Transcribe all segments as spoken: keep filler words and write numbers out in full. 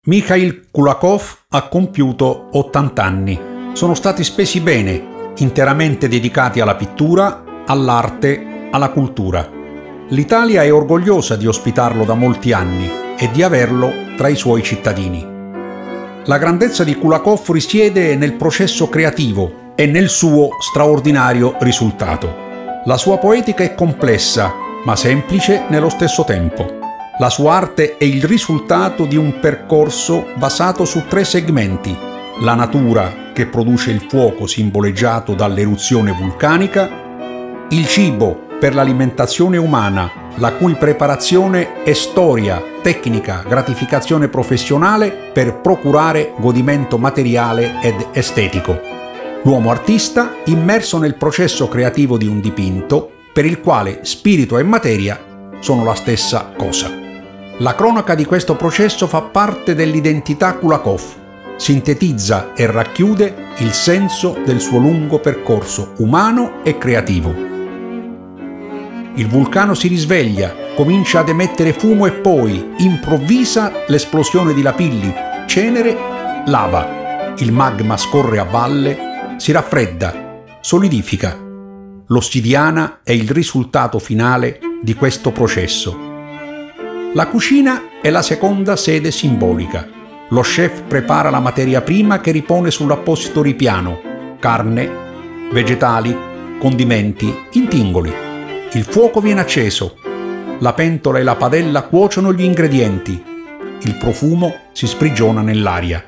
Mikhail Kulakov ha compiuto ottanta anni. Sono stati spesi bene, interamente dedicati alla pittura, all'arte, alla cultura. L'Italia è orgogliosa di ospitarlo da molti anni e di averlo tra i suoi cittadini. La grandezza di Kulakov risiede nel processo creativo e nel suo straordinario risultato. La sua poetica è complessa, ma semplice nello stesso tempo. La sua arte è il risultato di un percorso basato su tre segmenti: la natura, che produce il fuoco simboleggiato dall'eruzione vulcanica, il cibo per l'alimentazione umana, la cui preparazione è storia, tecnica, gratificazione professionale per procurare godimento materiale ed estetico. L'uomo artista immerso nel processo creativo di un dipinto per il quale spirito e materia sono la stessa cosa. La cronaca di questo processo fa parte dell'identità Kulakov, sintetizza e racchiude il senso del suo lungo percorso umano e creativo. Il vulcano si risveglia, comincia ad emettere fumo e poi, improvvisa l'esplosione di lapilli, cenere, lava. Il magma scorre a valle, si raffredda, solidifica. L'ossidiana è il risultato finale di questo processo. La cucina è la seconda sede simbolica. Lo chef prepara la materia prima che ripone sull'apposito ripiano: carne, vegetali, condimenti, intingoli. Il fuoco viene acceso. La pentola e la padella cuociono gli ingredienti. Il profumo si sprigiona nell'aria.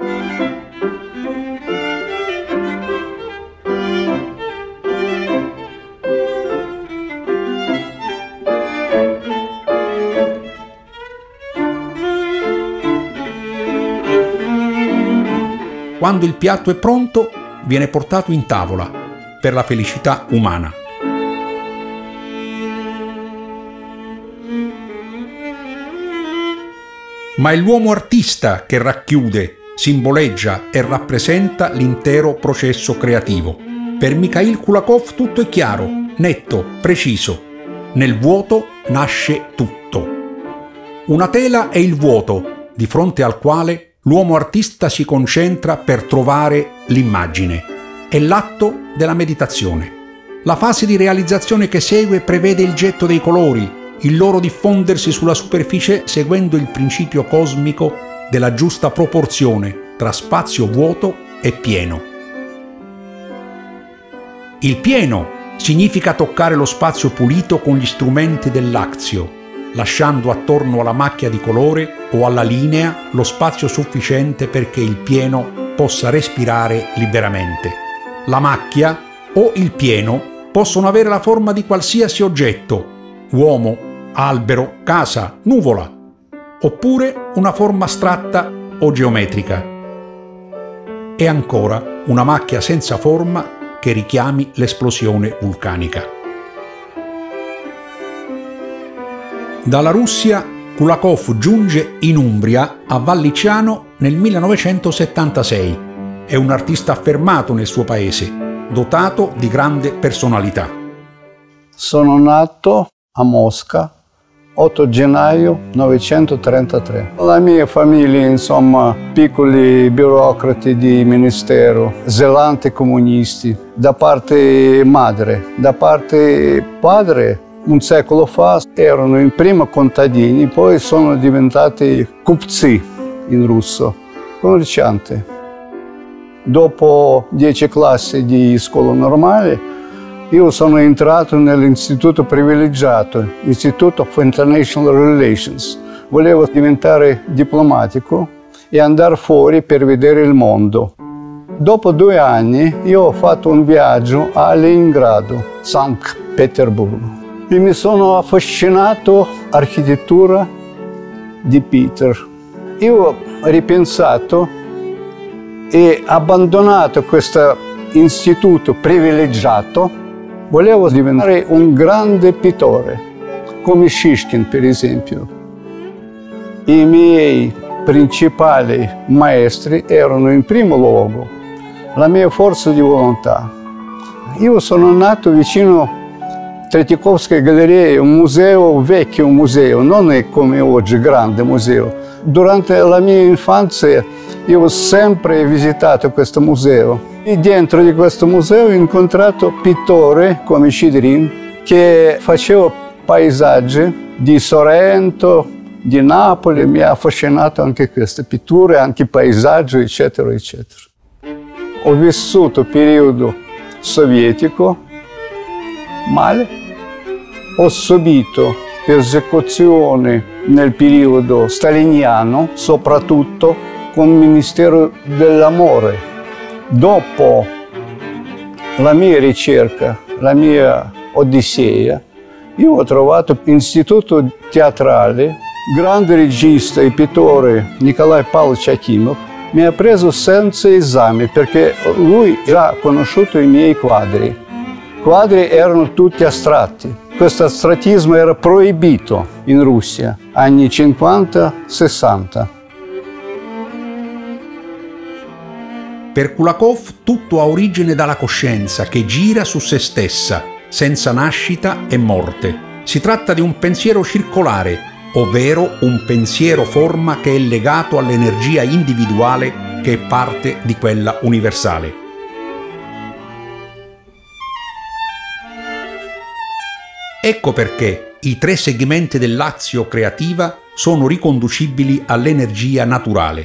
Quando il piatto è pronto, viene portato in tavola per la felicità umana. Ma è l'uomo artista che racchiude, simboleggia e rappresenta l'intero processo creativo. Per Mikhail Kulakov tutto è chiaro, netto, preciso. Nel vuoto nasce tutto. Una tela è il vuoto, di fronte al quale l'uomo artista si concentra per trovare l'immagine. È l'atto della meditazione. La fase di realizzazione che segue prevede il getto dei colori, il loro diffondersi sulla superficie seguendo il principio cosmico della giusta proporzione tra spazio vuoto e pieno. Il pieno significa toccare lo spazio pulito con gli strumenti dell'actio, lasciando attorno alla macchia di colore o alla linea lo spazio sufficiente perché il pieno possa respirare liberamente. La macchia o il pieno possono avere la forma di qualsiasi oggetto: uomo, albero, casa, nuvola, oppure una forma astratta o geometrica. E ancora una macchia senza forma che richiami l'esplosione vulcanica. Dalla Russia, Kulakov giunge in Umbria, a Valliciano, nel millenovecentosettantasei. È un artista affermato nel suo paese, dotato di grande personalità. Sono nato a Mosca otto gennaio millenovecentotrentatré. La mia famiglia, insomma, piccoli burocrati di ministero, zelanti comunisti, da parte madre. Da parte padre, un secolo fa, erano in prima contadini, poi sono diventati kupci in russo, commercianti. Dopo dieci classi di scuola normale, io sono entrato nell'istituto privilegiato, Institute of International Relations. Volevo diventare diplomatico e andare fuori per vedere il mondo. Dopo due anni io ho fatto un viaggio a Leningrado, Sankt Pietroburgo. E mi sono affascinato all'architettura di Peter. Io ho ripensato e abbandonato questo istituto privilegiato. Volevo diventare un grande pittore, come Shishkin per esempio. I miei principali maestri erano in primo luogo la mia forza di volontà. Io sono nato vicino Tretjakovskaya galleria, un museo, vecchio museo, non è come oggi, grande museo, Durante la mia infanzia io ho sempre visitato questo museo e dentro di questo museo ho incontrato pittori come Cidrin che faceva paesaggi di Sorrento, di Napoli. Mi ha affascinato anche queste pitture, anche paesaggi, eccetera, eccetera. Ho vissuto il periodo sovietico male, ho subito persecuzioni nel periodo staliniano, soprattutto con il Ministero dell'Amore. Dopo la mia ricerca, la mia odissea, io ho trovato l'Istituto Teatrale, grande regista e pittore Nikolai Pavlovich Akimov, mi ha preso senza esame perché lui già ha conosciuto i miei quadri. I quadri erano tutti astratti. Questo astrattismo era proibito in Russia, anni cinquanta sessanta. Per Kulakov tutto ha origine dalla coscienza che gira su se stessa, senza nascita e morte. Si tratta di un pensiero circolare, ovvero un pensiero forma che è legato all'energia individuale che è parte di quella universale. Ecco perché i tre segmenti dell'azio creativa sono riconducibili all'energia naturale.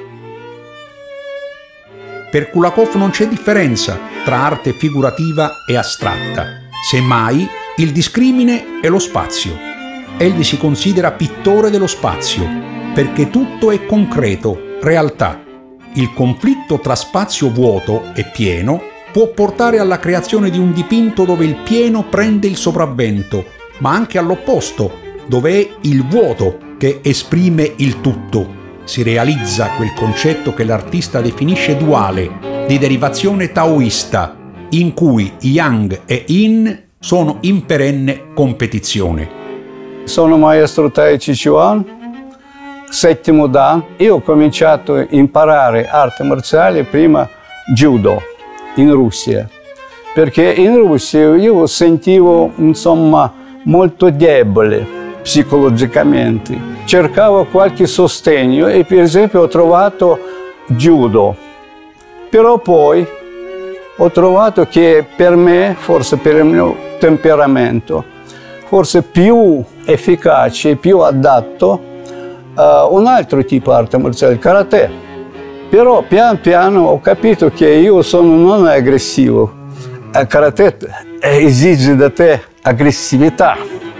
Per Kulakov non c'è differenza tra arte figurativa e astratta, semmai il discrimine è lo spazio. Egli si considera pittore dello spazio, perché tutto è concreto, realtà. Il conflitto tra spazio vuoto e pieno può portare alla creazione di un dipinto dove il pieno prende il sopravvento, ma anche all'opposto, dove è il vuoto che esprime il tutto. Si realizza quel concetto che l'artista definisce duale, di derivazione taoista, in cui Yang e Yin sono in perenne competizione. Sono maestro Tai Chi Chuan, settimo Dan. Io ho cominciato a imparare arte marziale prima judo in Russia, perché in Russia io sentivo insomma molto debole psicologicamente. Cercavo qualche sostegno e per esempio ho trovato judo, però poi ho trovato che per me, forse per il mio temperamento, forse più efficace e più adatto uh, un altro tipo di arte marziale, il karate. Però pian piano ho capito che io sono non aggressivo. Il karate esige da te aggressività.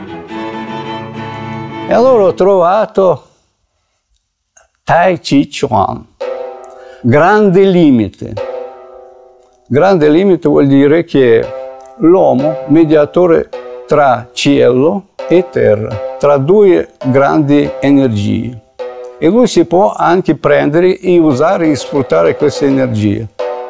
E allora ho trovato Tai Chi Chuan, grande limite. Grande limite vuol dire che l'uomo mediatore tra cielo e terra, tra due grandi energie. E lui si può anche prendere e usare e sfruttare queste energie.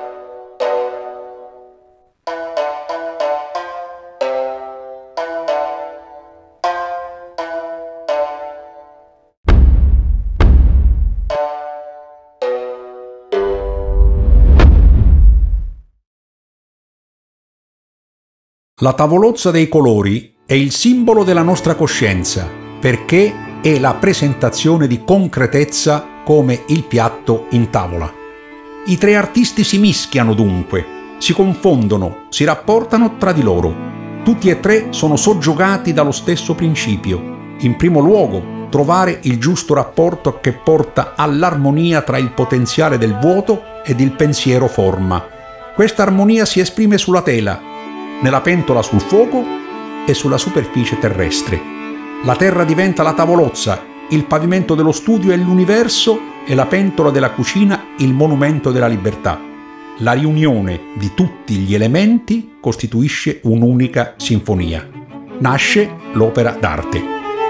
La tavolozza dei colori è il simbolo della nostra coscienza, perché è la presentazione di concretezza come il piatto in tavola. I tre artisti si mischiano dunque, si confondono, si rapportano tra di loro. Tutti e tre sono soggiogati dallo stesso principio. In primo luogo, trovare il giusto rapporto che porta all'armonia tra il potenziale del vuoto ed il pensiero forma. Questa armonia si esprime sulla tela, nella pentola sul fuoco e sulla superficie terrestre. La terra diventa la tavolozza, il pavimento dello studio è l'universo e la pentola della cucina il monumento della libertà. La riunione di tutti gli elementi costituisce un'unica sinfonia. Nasce l'opera d'arte.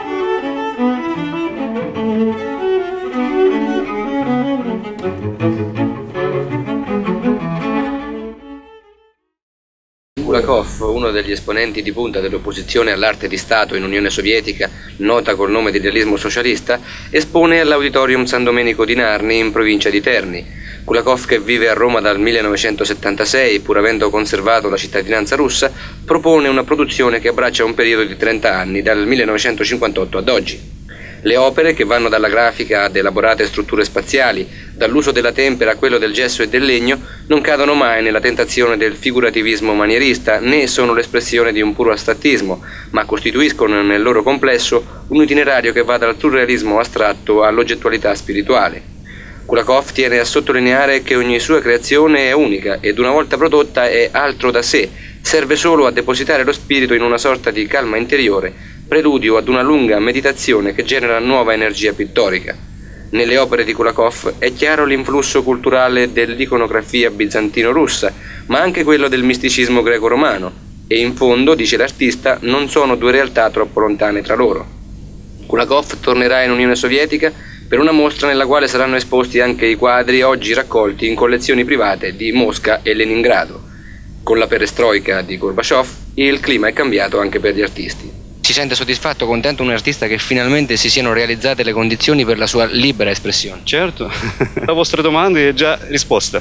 Kulakov, uno degli esponenti di punta dell'opposizione all'arte di Stato in Unione Sovietica, nota col nome di realismo socialista, espone all'Auditorium San Domenico di Narni in provincia di Terni. Kulakov, che vive a Roma dal millenovecentosettantasei, pur avendo conservato la cittadinanza russa, propone una produzione che abbraccia un periodo di trenta anni, dal millenovecentocinquantotto ad oggi. Le opere, che vanno dalla grafica ad elaborate strutture spaziali, dall'uso della tempera a quello del gesso e del legno, non cadono mai nella tentazione del figurativismo manierista, né sono l'espressione di un puro astrattismo, ma costituiscono nel loro complesso un itinerario che va dal surrealismo astratto all'oggettualità spirituale. Kulakov tiene a sottolineare che ogni sua creazione è unica ed una volta prodotta è altro da sé, serve solo a depositare lo spirito in una sorta di calma interiore, preludio ad una lunga meditazione che genera nuova energia pittorica. Nelle opere di Kulakov è chiaro l'influsso culturale dell'iconografia bizantino-russa, ma anche quello del misticismo greco-romano, e in fondo, dice l'artista, non sono due realtà troppo lontane tra loro. Kulakov tornerà in Unione Sovietica per una mostra nella quale saranno esposti anche i quadri oggi raccolti in collezioni private di Mosca e Leningrado. Con la perestroika di Gorbaciov, il clima è cambiato anche per gli artisti. Si sente soddisfatto, contento un artista che finalmente si siano realizzate le condizioni per la sua libera espressione? Certo, la vostra domanda è già risposta.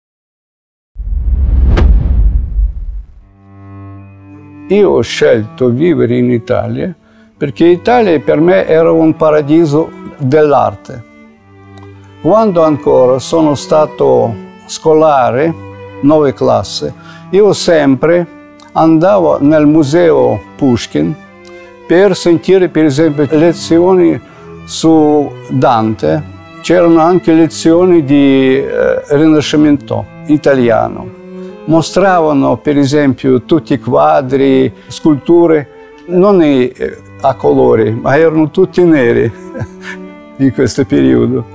Io ho scelto vivere in Italia perché l'Italia per me era un paradiso dell'arte. Quando ancora sono stato scolare, nove classe, io sempre andavo nel museo Pushkin per sentire per esempio lezioni su Dante. C'erano anche lezioni di eh, Rinascimento italiano. Mostravano per esempio tutti i quadri, sculture, non a colori, ma erano tutti neri di questo periodo.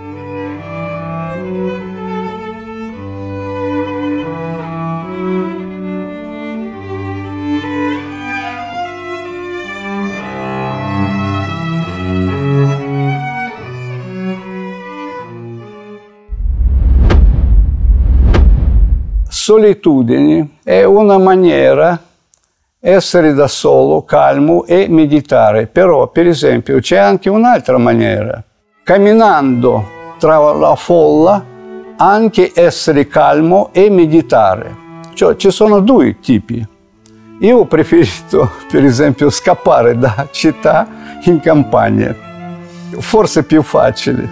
Solitudine è una maniera di essere da solo, calmo e meditare. Però, per esempio, c'è anche un'altra maniera. Camminando tra la folla, anche essere calmo e meditare. Cioè, ci sono due tipi. Io ho preferito, per esempio, scappare da città in campagna. Forse più facile.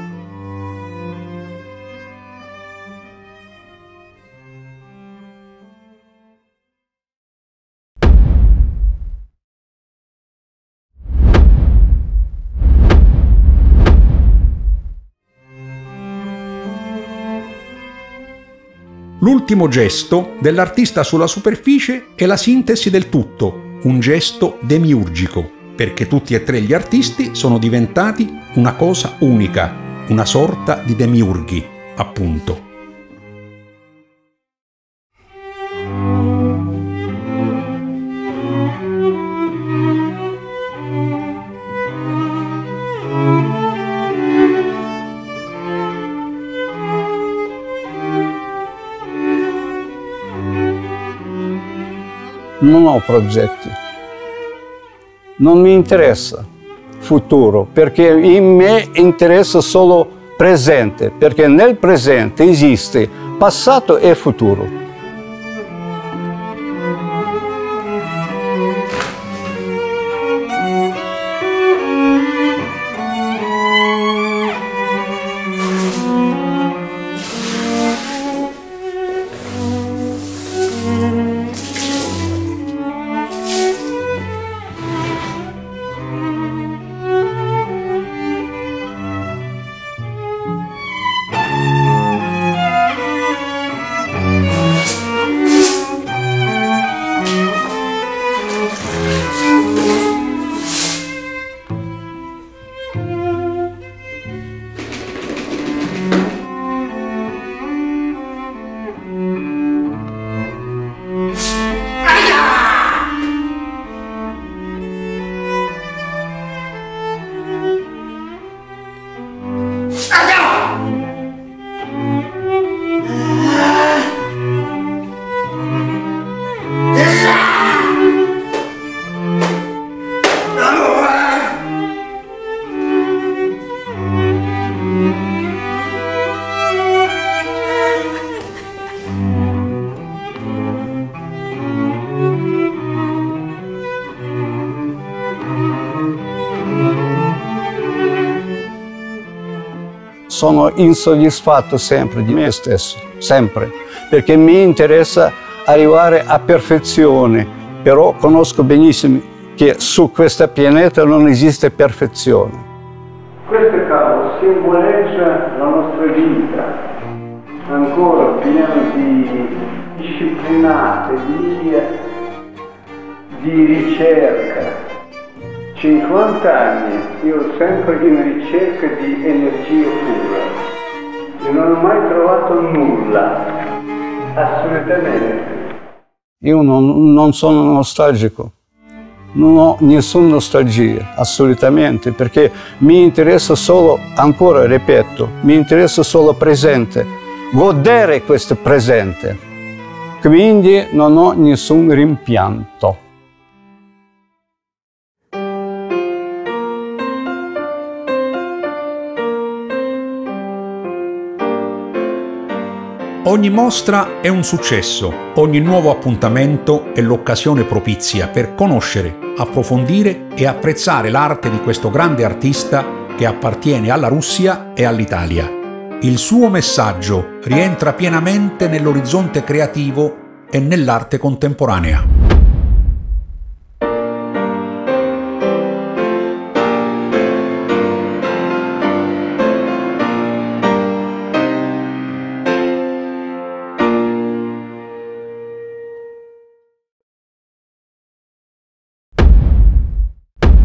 L'ultimo gesto dell'artista sulla superficie è la sintesi del tutto, un gesto demiurgico, perché tutti e tre gli artisti sono diventati una cosa unica, una sorta di demiurghi, appunto. Non ho progetti, non mi interessa futuro, perché in me interessa solo presente, perché nel presente esiste passato e futuro. sono insoddisfatto sempre di me stesso, sempre, perché mi interessa arrivare a perfezione, però conosco benissimo che su questo pianeta non esiste perfezione. Questo cavo simboleggia la nostra vita, ancora piena di disciplinate, di, di ricerca. cinquanta anni, io sempre in ricerca di energia pura e non ho mai trovato nulla, assolutamente. Io non, non sono nostalgico, non ho nessuna nostalgia, assolutamente, perché mi interessa solo, ancora ripeto, mi interessa solo presente, godere questo presente, quindi non ho nessun rimpianto. Ogni mostra è un successo, ogni nuovo appuntamento è l'occasione propizia per conoscere, approfondire e apprezzare l'arte di questo grande artista che appartiene alla Russia e all'Italia. Il suo messaggio rientra pienamente nell'orizzonte creativo e nell'arte contemporanea.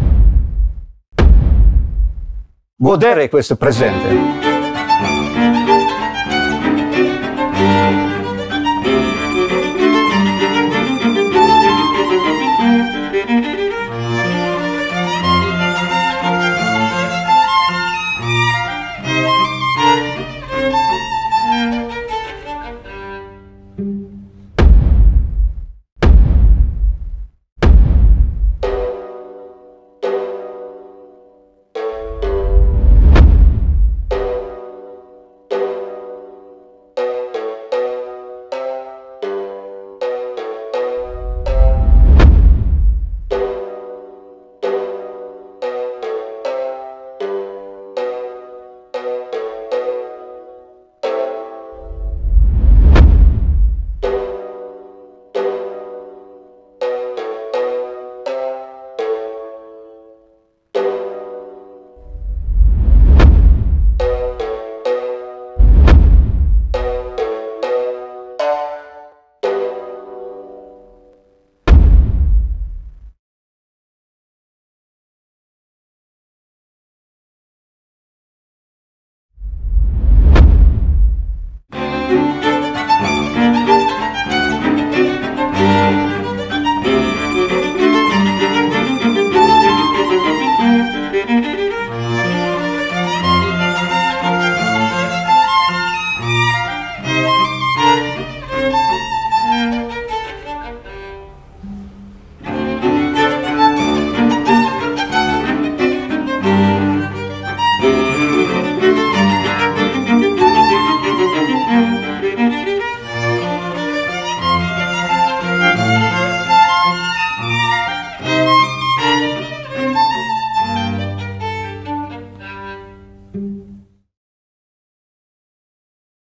Godere questo presente.